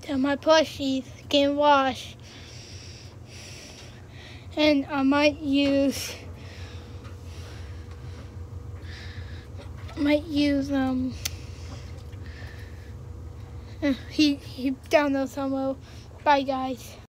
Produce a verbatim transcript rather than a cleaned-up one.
till my plushies can wash. And I might use might use um he he down there somewhere. Bye guys.